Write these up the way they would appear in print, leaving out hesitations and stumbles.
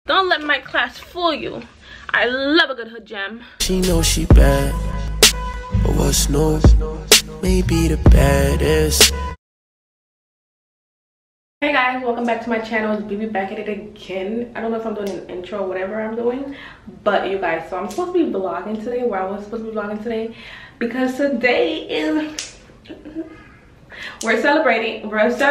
Don't let my class fool you. I love a good hood gem. She knows she bad, but what's new? Maybe the baddest. Hey guys, welcome back to my channel. It's BB back at it again. I don't know if I'm doing an intro or whatever I'm doing, but you guys, so I'm supposed to be vlogging today, where I was supposed to be vlogging today, because today is we're celebrating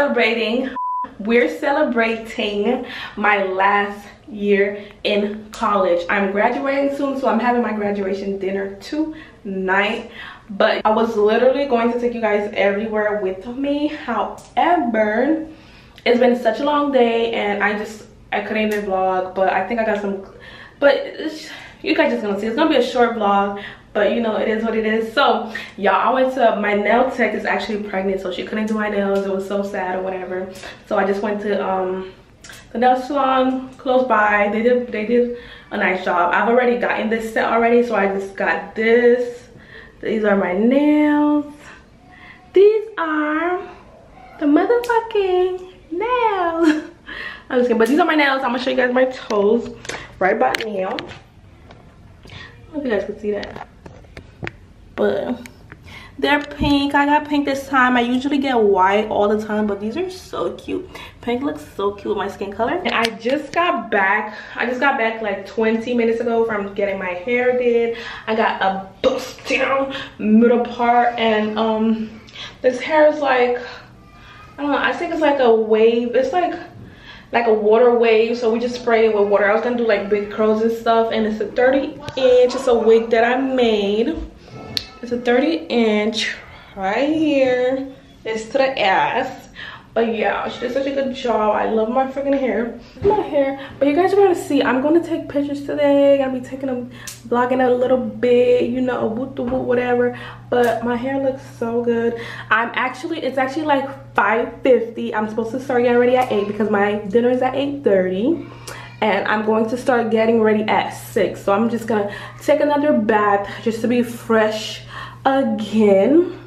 my last year in college. I'm graduating soon, so I'm having my graduation dinner tonight, but I was literally going to take you guys everywhere with me. However, it's been such a long day and I couldn't even vlog, but I think I got some, but you guys just gonna see. It's gonna be a short vlog, but you know, it is what it is. So y'all, I went to, my nail tech is actually pregnant, so she couldn't do my nails. It was so sad or whatever, so I just went to the nail salon close by. They did a nice job. I've already gotten this set already, so I just got this. These are my nails. These are the motherfucking nails. I'm just kidding, but these are my nails. I'm gonna show you guys my toes right about now. I don't know if you guys can see that, but they're pink. I got pink this time. I usually get white all the time, but these are so cute. Pink looks so cute with my skin color. And I just got back like 20 minutes ago from getting my hair did. I got a bust down middle part, and this hair is like, I don't know, I think it's like a wave. It's like a water wave, so we just spray it with water. I was gonna do like big curls and stuff, and it's a 30-inch. It's a wig that I made. It's a 30-inch right here. It's to the ass. But yeah, she did such a good job. I love my freaking hair. But you guys are gonna see, I'm gonna take pictures today. I'm gonna be taking them, vlogging a little bit, you know, whoop the whoop, whatever. But my hair looks so good. It's actually like 5:50. I'm supposed to start getting ready at 8 because my dinner is at 8:30. And I'm going to start getting ready at 6. So I'm just gonna take another bath just to be fresh again.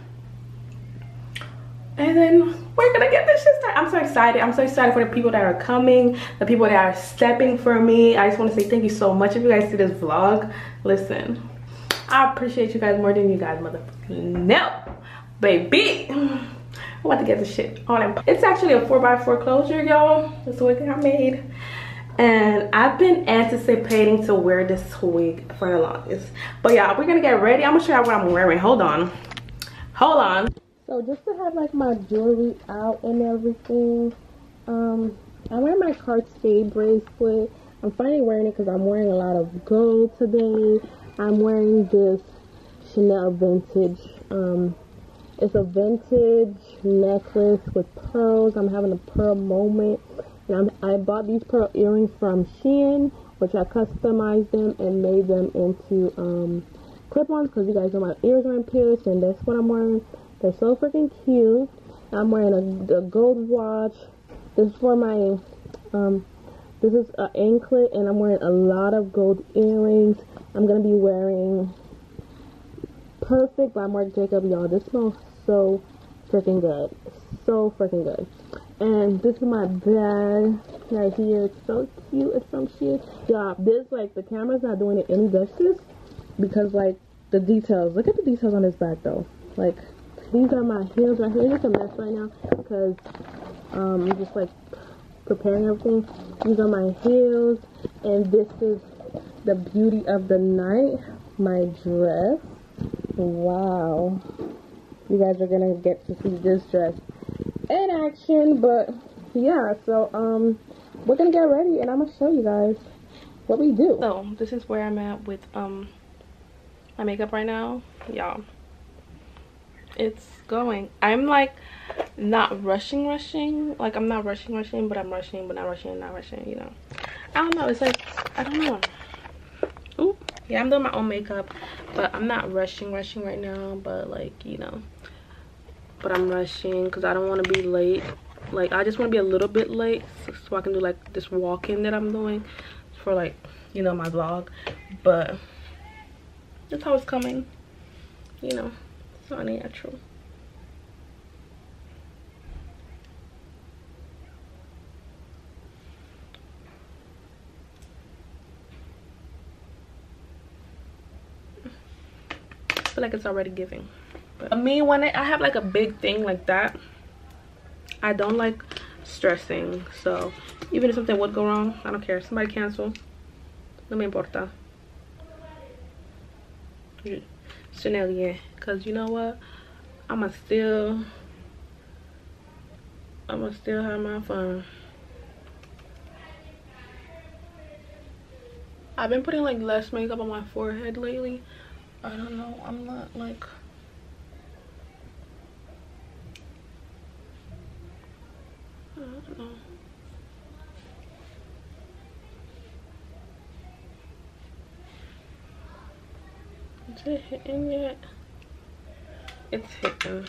And then we're gonna get this shit started. I'm so excited. I'm so excited for the people that are coming, the people that are stepping for me. I just want to say thank you so much. If you guys see this vlog, listen, I appreciate you guys more than you guys motherfucking know, baby. I'm about to get this shit on. It's actually a 4x4 closure, y'all. This wig I made. And I've been anticipating to wear this wig for the longest. But yeah, we're gonna get ready. I'm gonna show you what I'm wearing. Hold on. So just to have like my jewelry out and everything, I'm wearing my Cartier bracelet. I'm finally wearing it because I'm wearing a lot of gold today. I'm wearing this Chanel vintage. It's a vintage necklace with pearls. I'm having a pearl moment. And I bought these pearl earrings from Shein, which I customized them and made them into clip-ons because you guys know my ears are pierced, and that's what I'm wearing. They're so freaking cute. I'm wearing a gold watch. This is for my, this is an anklet, and I'm wearing a lot of gold earrings. I'm going to be wearing Perfect by Marc Jacobs, y'all. This smells so freaking good. So freaking good. And this is my bag right here. It's so cute. It's some shit. Yeah, this, like, the camera's not doing it any justice because, like, the details. Look at the details on this bag, though. Like, these are my heels right here. It's a mess right now because I'm just, like, preparing everything. These are my heels. And this is the beauty of the night. My dress. Wow. You guys are going to get to see this dress in action. But yeah, so we're gonna get ready and I'm gonna show you guys what we do. So this is where I'm at with my makeup right now, y'all. It's going. I'm like not rushing, like I'm not rushing, but I'm rushing, but not rushing, you know. I don't know, it's like, I don't know. Ooh, yeah, I'm doing my own makeup, but I'm not rushing right now, but like, you know, but I'm rushing because I don't want to be late. Like, I just want to be a little bit late so I can do like this walk-in that I'm doing for, like, you know, my vlog. But that's how it's coming, you know. It's not natural. feel like it's already giving. But me, when I have like a big thing like that, I don't like stressing. So even if something would go wrong, I don't care. Somebody cancel, no me importa. Chanel, yeah, because you know what, I'ma still have my fun. I've been putting like less makeup on my forehead lately. I don't know, I'm not like, I don't know. Is it hitting yet? It's hitting.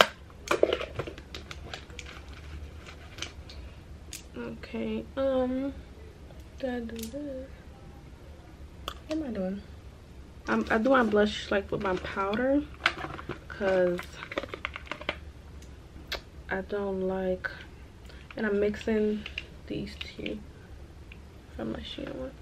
Okay, did I do this? What am I doing? I do my blush like with my powder, cause I don't like, and I'm mixing these two from my sheet one.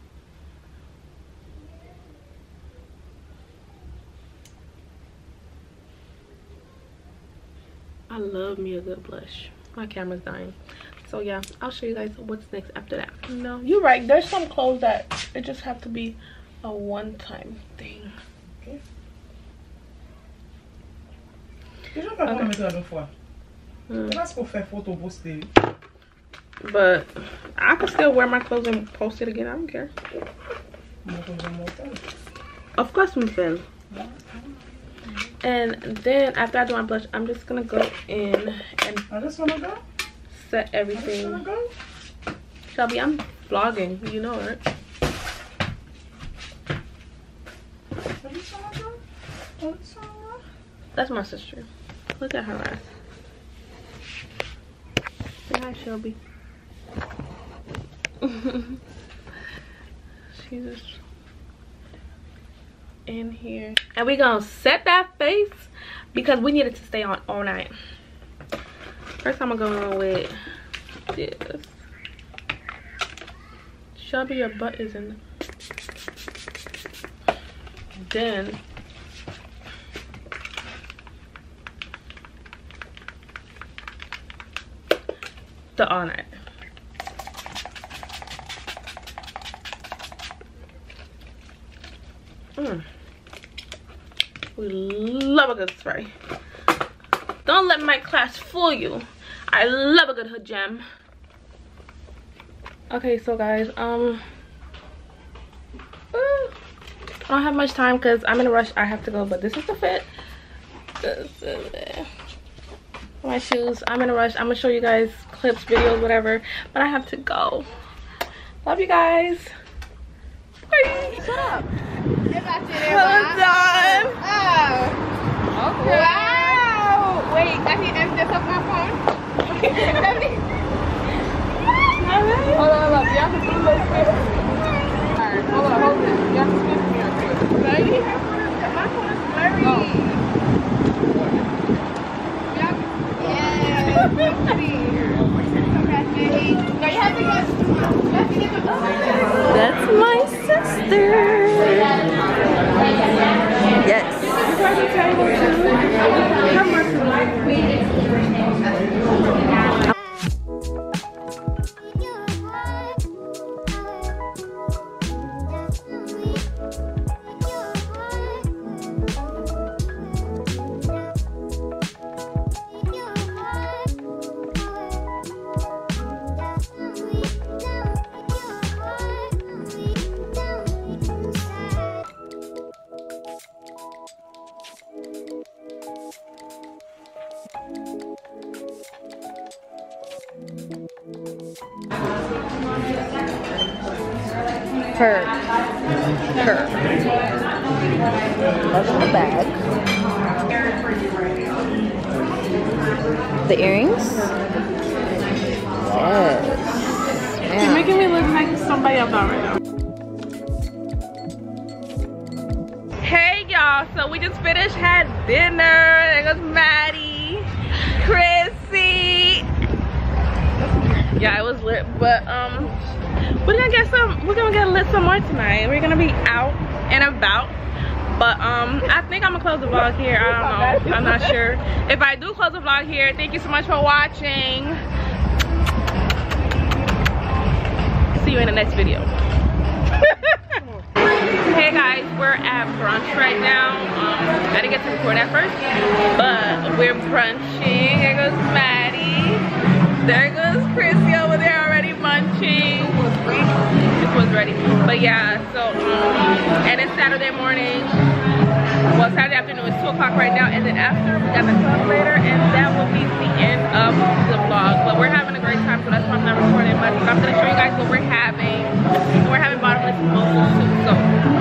I love me a good blush. My camera's dying. So yeah, I'll show you guys what's next after that. No, you're right. There's some clothes that it just have to be a one-time thing. Okay. Déjà pas pour mettre la même fois. Parce qu'on fait photo poster. But I can still wear my clothes and post it again. I don't care. Of course, I'm fan. And then after I do my blush, I'm just gonna go in and set everything. Shelby, I'm vlogging, you know it. That's my sister. Look at her eyes. Say hi, Shelby. She's just in here, and we gonna set that face because we need it to stay on all night. First, I'm gonna go on with this. Shelby, your butt is in. Then the all night. We love a good spray. Don't let my class fool you. I love a good hood gem. Okay, so guys, I don't have much time because I'm in a rush. I have to go, but this is the fit. This is it. My shoes. I'm in a rush. I'm gonna show you guys clips, videos, whatever, but I have to go. Love you guys. Bye. Shut up. Well done. Oh. Okay. Wow. Wait, I need to just up my phone. Hold on. You have to do this. Alright, hold on. You have to spin me on this. Ready? My phone is blurry. Oh. Yep. Yeah. No, you have to get That's my sister. Yes. Her. That's the bag. The earrings? Yes. You're making me look like somebody else right now. Hey y'all, so we just finished, had dinner. There goes Maddie, Chrissy. Yeah, it was lit, but we're gonna get lit some more tonight. We're gonna be out and about. But I think I'm gonna close the vlog here. I don't know. I'm not sure. If I do close the vlog here, thank you so much for watching. See you in the next video. Hey guys, we're at brunch right now. I didn't get to record at first, but we're brunching. There goes Maddie. There goes Chrissy over there already munching. This was ready. But yeah, so and it's Saturday morning. Well, Saturday afternoon. It's 2 o'clock right now, and then after we got the club later, and that will be the end of the vlog. But we're having a great time, so that's why I'm not recording much. But I'm gonna show you guys what we're having. We're having bottomless mimosas too. So.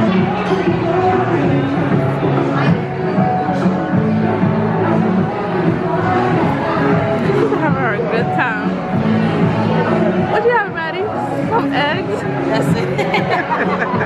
We're having a good time. What you having, Maddie? Some eggs? That's it.